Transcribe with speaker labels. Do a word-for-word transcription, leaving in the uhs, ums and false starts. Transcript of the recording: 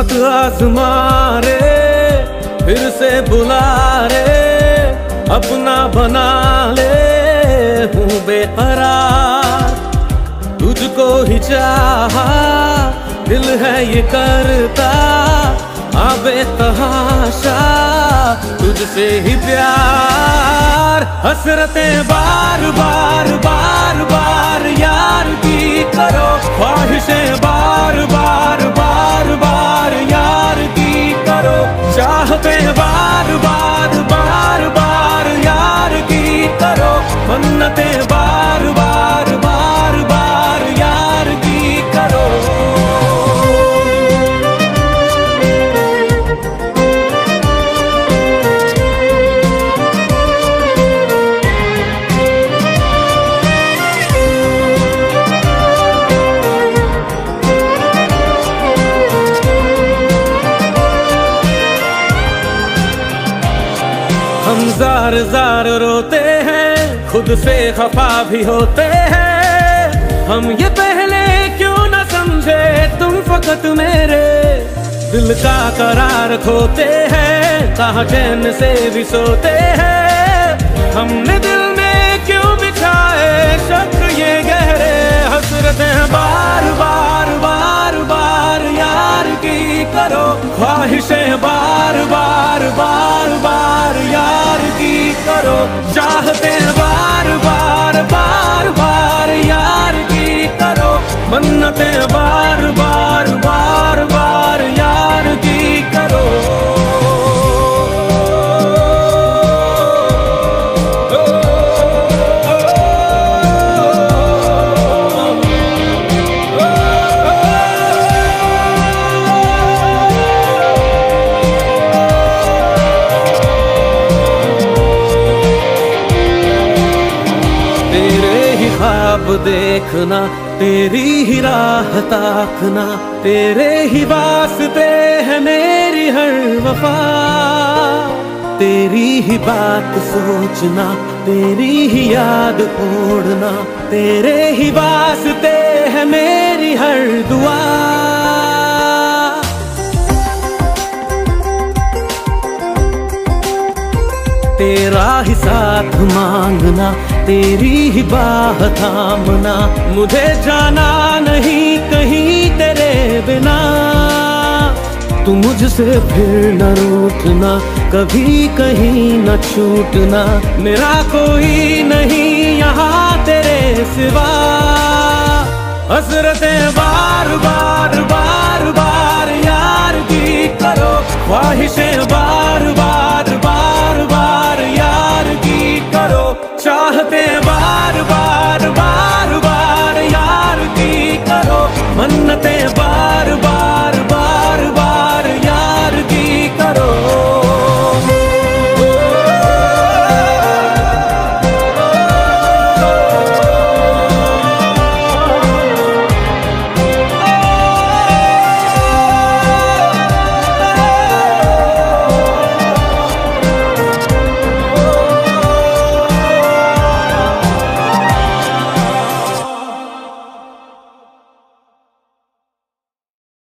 Speaker 1: वक्त आजमा रे, फिर से बुला रे, अपना बना ले, हूँ बेकरार, तुझको ही चाहा, दिल है ये करता, आबे तहाशा, तुझसे ही प्यार। हसरतें बार बार बार बार यार की करो, ख्वाहिशें बार बार बार बार यार की करो, चाहतें बार बार बार बार यार की करो, मन्नतें बार बार बार बार यार की करो। हम जार जार रोते हैं, खुद से खफा भी होते हैं, हम ये पहले क्यों न समझे तुम फकत मेरे दिल का करार खोते हैं, कहाँ चैन से भी सोते हैं, हमने दिल में क्यों बिछाए शक ये गहरे, हसरतें बार बार बार बार यार की करो, ख्वाहिशें बार बार बार बार यार की करो, चाहते बार बार बार बार यार की करो, मन्नतें बार बार बार बार यार की करो। ख्वाब देखना, तेरी ही राह ताकना, तेरे ही वास्ते है मेरी हर वफा, तेरी ही बात सोचना, तेरी ही याद ओढ़ना, तेरे ही वास्ते है मेरी हर दुआ। तेरा ही साथ मांगना, तेरी ही बाह थामना, मुझे जाना नहीं कहीं तेरे बिना, तू मुझसे फिर न रूठना, कभी कहीं न छूटना, मेरा कोई नहीं यहाँ तेरे सिवा। हसरतें बार बार